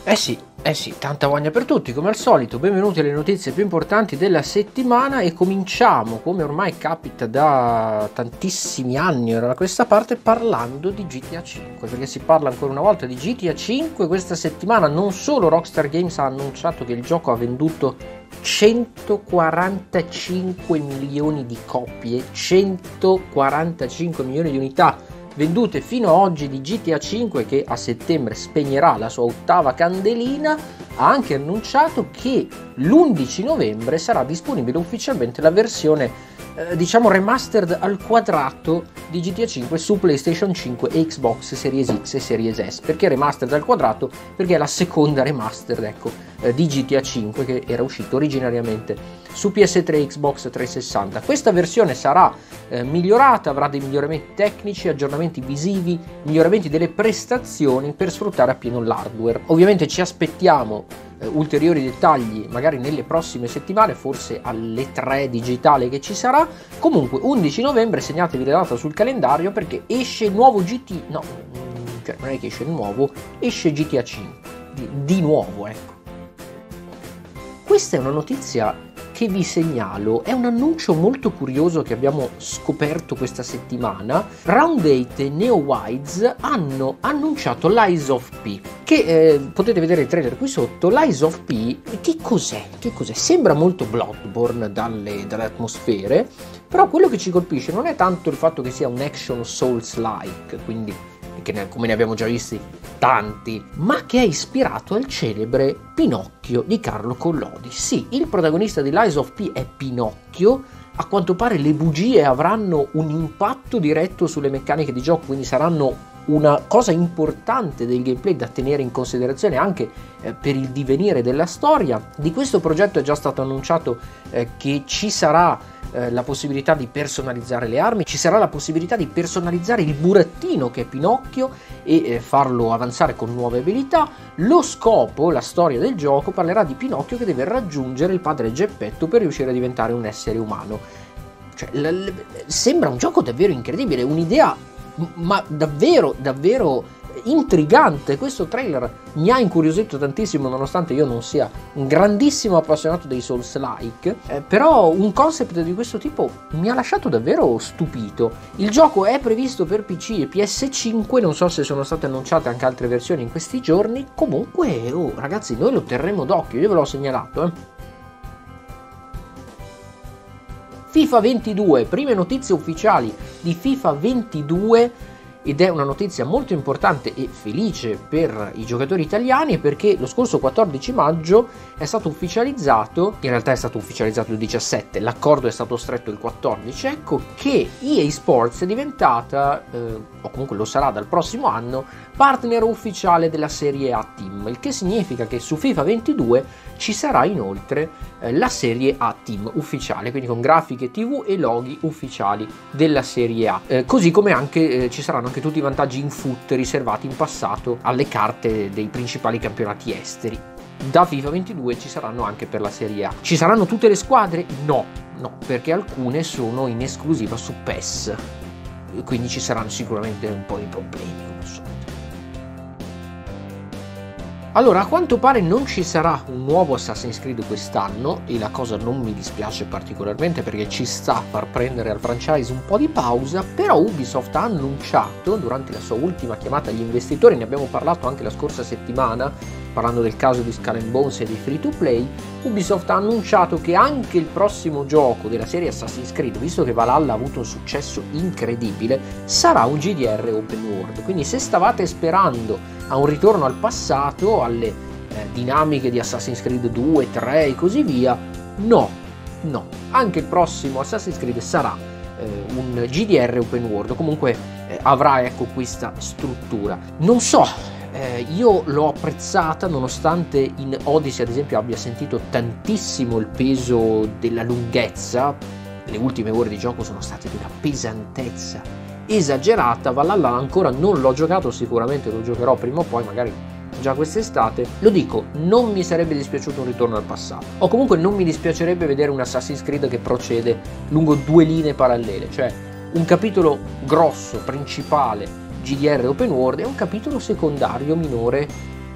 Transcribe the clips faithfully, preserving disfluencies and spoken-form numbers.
Eh sì, eh sì, tanta voglia per tutti, come al solito. Benvenuti alle notizie più importanti della settimana e cominciamo, come ormai capita da tantissimi anni ora da questa parte, parlando di G T A cinque, perché si parla ancora una volta di G T A cinque. Questa settimana non solo Rockstar Games ha annunciato che il gioco ha venduto centoquarantacinque milioni di copie, centoquarantacinque milioni di unità vendute fino ad oggi di G T A cinque, che a settembre spegnerà la sua ottava candelina. Ha anche annunciato che l'undici novembre sarà disponibile ufficialmente la versione eh, diciamo remastered al quadrato di G T A cinque su PlayStation cinque e Xbox Series X e Series S. Perché remastered al quadrato? Perché è la seconda remastered, ecco, eh, di G T A cinque, che era uscito originariamente su P S tre e Xbox trecentosessanta. Questa versione sarà eh, migliorata, avrà dei miglioramenti tecnici, aggiornamenti visivi, miglioramenti delle prestazioni per sfruttare appieno l'hardware. Ovviamente ci aspettiamo eh, ulteriori dettagli magari nelle prossime settimane, forse alle tre digitale che ci sarà. Comunque undici novembre segnatevi la data sul calendario, perché esce il nuovo G T, no, cioè non è che esce il nuovo, esce G T A cinque, di, di nuovo, ecco. Questa è una notizia che vi segnalo, è un annuncio molto curioso che abbiamo scoperto questa settimana. Round otto e NeoWiz hanno annunciato Lies of P, che eh, potete vedere il trailer qui sotto. Lies of P, che cos'è? Che cos'è? Sembra molto Bloodborne dalle, dalle atmosfere, però quello che ci colpisce non è tanto il fatto che sia un action Souls-like, quindi che ne, come ne abbiamo già visti tanti, ma che è ispirato al celebre Pinocchio di Carlo Collodi. Sì, il protagonista di Lies of P è Pinocchio. A quanto pare le bugie avranno un impatto diretto sulle meccaniche di gioco, quindi saranno una cosa importante del gameplay da tenere in considerazione anche eh, per il divenire della storia. Di questo progetto è già stato annunciato eh, che ci sarà eh, la possibilità di personalizzare le armi, ci sarà la possibilità di personalizzare il burattino che è Pinocchio e eh, farlo avanzare con nuove abilità. Lo scopo, la storia del gioco, parlerà di Pinocchio che deve raggiungere il padre Geppetto per riuscire a diventare un essere umano. Cioè, l- l- sembra un gioco davvero incredibile, un'idea ma davvero davvero intrigante. Questo trailer mi ha incuriosito tantissimo, nonostante io non sia un grandissimo appassionato dei Souls-like, eh, però un concept di questo tipo mi ha lasciato davvero stupito. Il gioco è previsto per P C e P S cinque, non so se sono state annunciate anche altre versioni in questi giorni. Comunque, oh, ragazzi, noi lo terremo d'occhio, io ve l'ho segnalato, eh. FIFA ventidue, prime notizie ufficiali di FIFA ventidue, ed è una notizia molto importante e felice per i giocatori italiani, perché lo scorso quattordici maggio è stato ufficializzato, in realtà è stato ufficializzato il diciassette, l'accordo è stato stretto il quattordici, ecco che E A Sports è diventata, eh, o comunque lo sarà dal prossimo anno, partner ufficiale della Serie A Team, il che significa che su FIFA ventidue ci sarà inoltre eh, la Serie A Team ufficiale, quindi con grafiche tivù e loghi ufficiali della Serie A, eh, così come anche eh, ci saranno anche tutti i vantaggi in foot riservati in passato alle carte dei principali campionati esteri. Da FIFA ventidue ci saranno anche per la Serie A. Ci saranno tutte le squadre? No, no, perché alcune sono in esclusiva su P E S, quindi ci saranno sicuramente un po' di problemi, come al solito. Allora, a quanto pare non ci sarà un nuovo Assassin's Creed quest'anno, e la cosa non mi dispiace particolarmente perché ci sta a far prendere al franchise un po' di pausa. Però Ubisoft ha annunciato, durante la sua ultima chiamata agli investitori, ne abbiamo parlato anche la scorsa settimana, parlando del caso di Skull and Bones e di free to play, Ubisoft ha annunciato che anche il prossimo gioco della serie Assassin's Creed, visto che Valhalla ha avuto un successo incredibile, sarà un G D R open world. Quindi se stavate sperando a un ritorno al passato, alle eh, dinamiche di Assassin's Creed due, tre e così via, no, no, anche il prossimo Assassin's Creed sarà eh, un G D R open world, comunque eh, avrà, ecco, questa struttura. Non so, eh, io l'ho apprezzata, nonostante in Odyssey ad esempio abbia sentito tantissimo il peso della lunghezza. Le ultime ore di gioco sono state di una pesantezza esagerata. Valhalla ancora non l'ho giocato, sicuramente lo giocherò prima o poi, magari già quest'estate. Lo dico, non mi sarebbe dispiaciuto un ritorno al passato, o comunque non mi dispiacerebbe vedere un Assassin's Creed che procede lungo due linee parallele, cioè un capitolo grosso, principale, G D R open world, e un capitolo secondario minore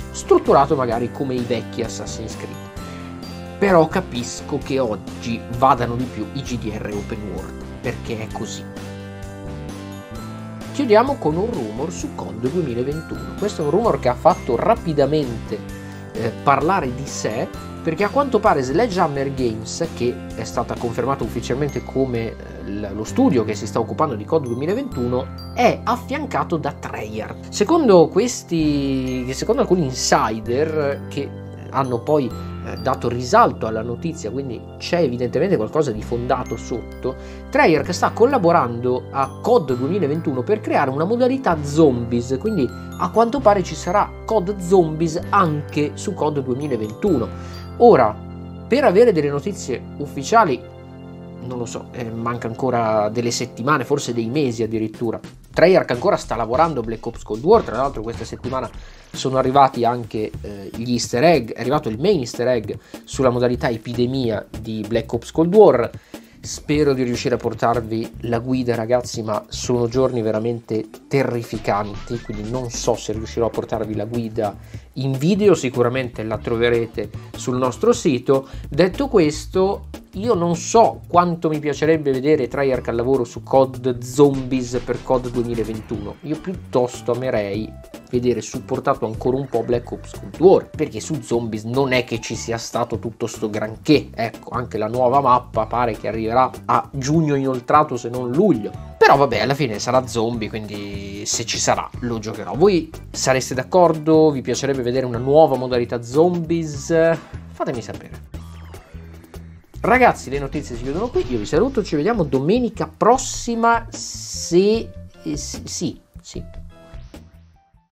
strutturato magari come i vecchi Assassin's Creed. Però capisco che oggi vadano di più i G D R open world, perché è così. Chiudiamo con un rumor su C O D duemilaventuno. Questo è un rumor che ha fatto rapidamente eh, parlare di sé, perché a quanto pare Sledgehammer Games, che è stata confermata ufficialmente come eh, lo studio che si sta occupando di C O D duemilaventuno, è affiancato da Treyarch. Secondo questi, secondo alcuni insider che hanno poi eh, dato risalto alla notizia, quindi c'è evidentemente qualcosa di fondato sotto, Treyarch sta collaborando a C O D duemilaventuno per creare una modalità zombies, quindi a quanto pare ci sarà C O D Zombies anche su C O D duemilaventuno. Ora, per avere delle notizie ufficiali, non lo so, eh, manca ancora delle settimane, forse dei mesi addirittura. Treyarch ancora sta lavorando a Black Ops Cold War, tra l'altro questa settimana sono arrivati anche eh, gli easter egg, è arrivato il main easter egg sulla modalità epidemia di Black Ops Cold War. Spero di riuscire a portarvi la guida, ragazzi, ma sono giorni veramente terrificanti, quindi non so se riuscirò a portarvi la guida in video, sicuramente la troverete sul nostro sito. Detto questo, io non so quanto mi piacerebbe vedere Treyarch al lavoro su C O D Zombies per C O D duemilaventuno. Io piuttosto amerei vedere supportato ancora un po' Black Ops Cold War, perché su Zombies non è che ci sia stato tutto sto granché. Ecco, anche la nuova mappa pare che arriverà a giugno inoltrato, se non luglio. Però vabbè, alla fine sarà zombie, quindi se ci sarà lo giocherò. Voi sareste d'accordo? Vi piacerebbe vedere una nuova modalità Zombies? Fatemi sapere. Ragazzi, le notizie si chiudono qui, io vi saluto, ci vediamo domenica prossima, se... Eh, sì, sì.